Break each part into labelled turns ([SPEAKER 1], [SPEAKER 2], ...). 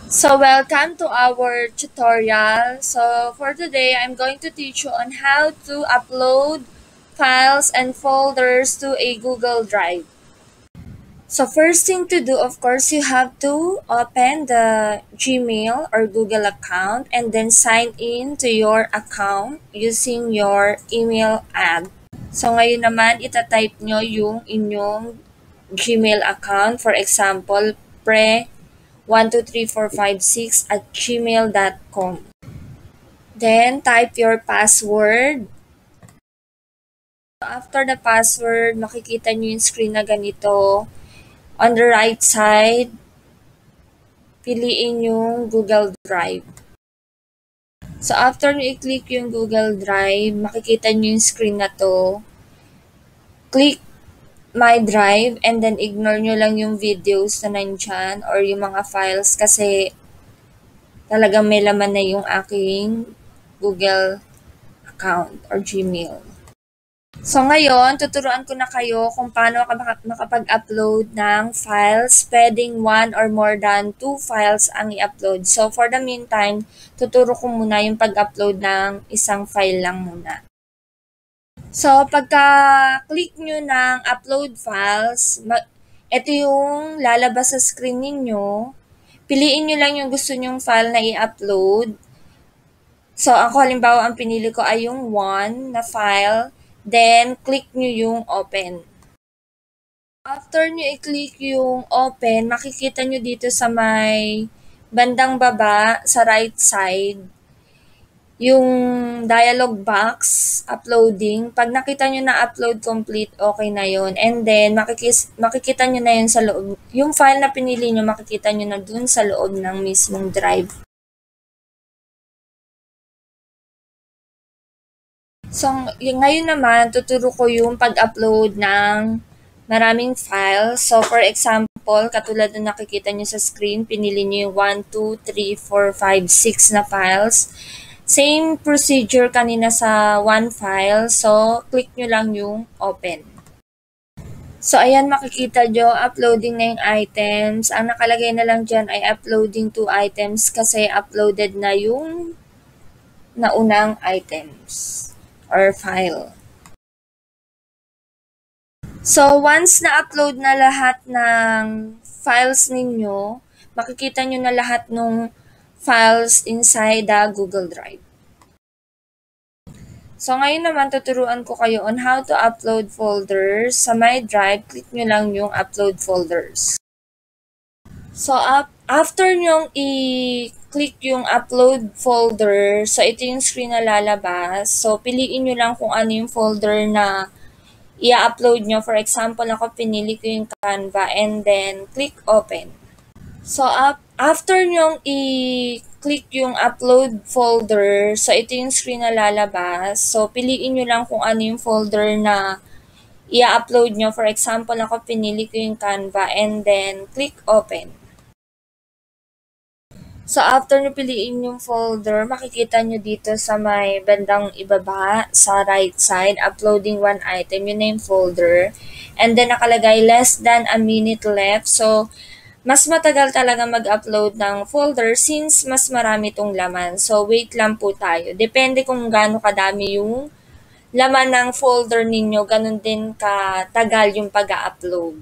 [SPEAKER 1] So welcome to our tutorial. So for today, I'm going to teach you on how to upload files and folders to a Google Drive. So first thing to do, of course, you have to open the Gmail or Google account and then sign in to your account using your email ad. So ngayon naman, itatype nyo yung inyong Gmail account. For example, pre12345 6@gmail.com. Then, type your password. After the password, makikita nyo yung screen na ganito. On the right side, piliin yung Google Drive. So, after nyo i-click yung Google Drive, makikita nyo yung screen na to. Click My Drive and then ignore nyo lang yung videos na nandyan or yung mga files kasi talagang may laman na yung aking Google account or Gmail. So ngayon, tuturuan ko na kayo kung paano ka makapag-upload ng files. Pwedeng one or more than 2 files ang i-upload. So for the meantime, tuturo ko muna yung pag-upload ng isang file lang muna. So pagka-click nyo ng upload files, ito yung lalabas sa screen ninyo. Piliin nyo lang yung gusto nyong file na i-upload. So, ako halimbawa, ang pinili ko ay yung one na file. Then, click nyo yung open. After nyo i-click yung open, makikita nyo dito sa may bandang baba, sa right side, yung dialog box, uploading. Pag nakita nyo na upload complete, okay na yun. And then, makikita nyo na yun sa loob. Yung file na pinili nyo, makikita nyo na dun sa loob ng mismong drive. So, ngayon naman, tuturo ko yung pag-upload ng maraming files. So, for example, katulad na nakikita nyo sa screen, pinili nyo yung 1, 2, 3, 4, 5, 6 na files. Same procedure kanina sa one file. So, click nyo lang yung open. So, ayan makikita nyo, uploading na yung items. Ang nakalagay na lang dyan ay uploading 2 items kasi uploaded na yung naunang items or file. So, once na-upload na lahat ng files ninyo, makikita nyo na lahat ng files inside the Google Drive. So, ngayon naman, tuturuan ko kayo on how to upload folders. Sa My Drive, click nyo lang yung upload folders. So, after nyong i-click yung upload folder, so ito yung screen na lalabas. So, piliin nyo lang kung ano yung folder na i-upload nyo. For example, ako pinili ko yung Canva and then click open. So, after nyong i-click yung upload folder, so ito yung screen na lalabas. So, piliin nyo lang kung ano yung folder na i-upload nyo. For example, ako pinili ko yung Canva and then click open. So, after nyo piliin yung folder, makikita nyo dito sa may bandang ibaba, sa right side, uploading one item, yun na yung folder. And then, nakalagay less than a minute left. So, mas matagal talaga mag-upload ng folder since mas marami itong laman. So, wait lang po tayo. Depende kung gaano kadami yung laman ng folder ninyo, ganun din katagal yung pag-upload.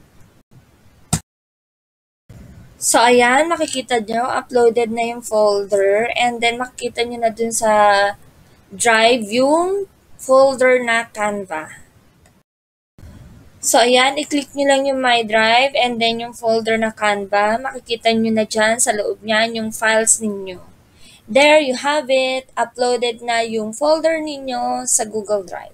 [SPEAKER 1] So, ayan, makikita nyo, uploaded na yung folder. And then, makikita nyo na dun sa drive yung folder na Canva. So, ayan, i-click nyo lang yung My Drive and then yung folder na Canva. Makikita nyo na dyan sa loob niyan yung files ninyo. There you have it. Uploaded na yung folder ninyo sa Google Drive.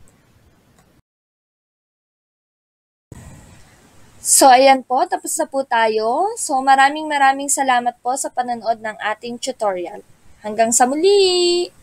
[SPEAKER 1] So, ayan po, tapos na po tayo. So, maraming salamat po sa panonood ng ating tutorial. Hanggang sa muli!